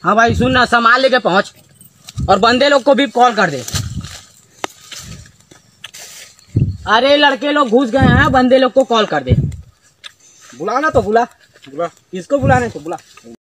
हाँ भाई सुन ना, सामान लेके पहुंच और बंदे लोग को भी कॉल कर दे। अरे लड़के लोग घुस गए हैं, बंदे लोग को कॉल कर दे। बुला ना तो बुला, किसको बुलाने तो बुला।